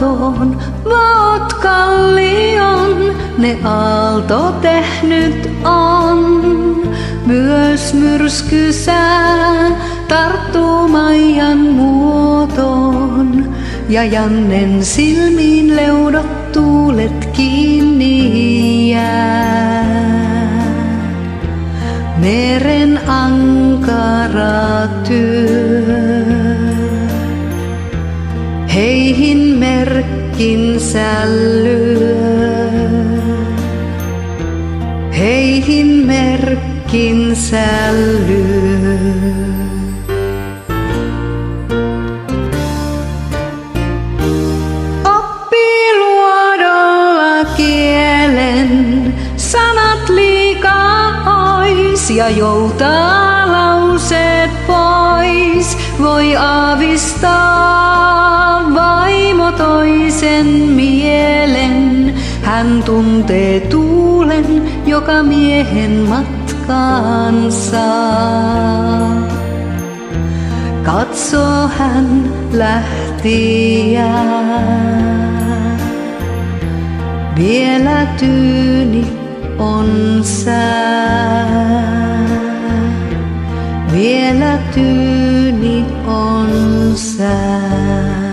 muotoon, vaot kallion, ne aalto tehnyt on. Myös myrskysää tarttuu Maijan muotoon, ja Jannen silmiin leudot tuulet kiinni jää. Meren ankara työ, heihin merkkinsä lyö, heihin merkkinsä lyö. Oppi luodolla kielen, sanat liikaa ois ja joutaa lauseet pois. Voi aavistaa vaimo toisen mielen, hän tuntee tuulen, joka miehen matkaan saa. Katso hän lähtiä, vielä tyyni on sää, vielä tyyni on sää.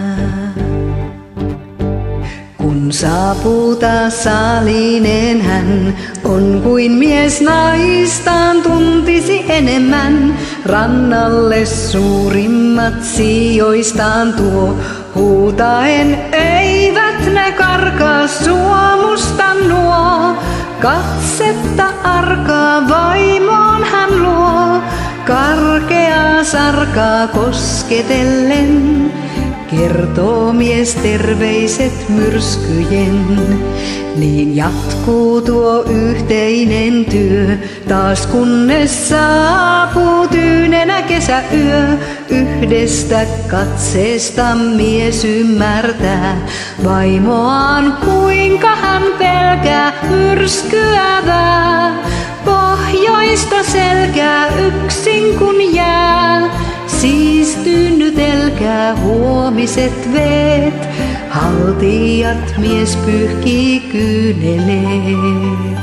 Kun saapuu taas saalinen hän, on kuin mies naistaan tuntisi enemmän. Rannalle suurimmat sijoistaan tuo, huutaen eivät ne karkaa suomusta nuo. Katsetta arkaa vaimoon hän luo, karkeaa sarkaa kosketellen. Kertoo mies terveiset myrskyjen, niin jatkuu tuo yhteinen työ. Taas kunnes saapuu tyynenä kesäyö, yhdestä katseesta mies ymmärtää vaimoaan, kuinka hän pelkää myrskyävää. Pohjoista selkää yksin kun jää, siistynytelkää huomiset veet, haltijat mies pyyhkii kyyneleet.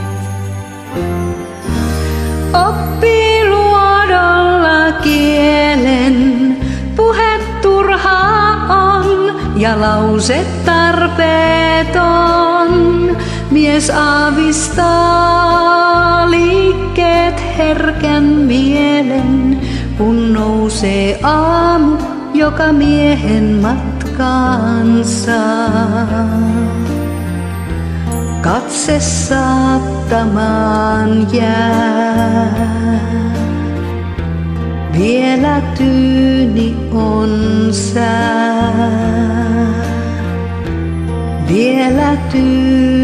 Oppi luodolla kielen, puhe turhaa on ja lause tarpeeton. Mies aavistaa liikkeet herkän mielen, kun nousee aamu, joka miehen matkaan saa. Katse saattamaan jää, vielä tyyni on sää, vielä tyyni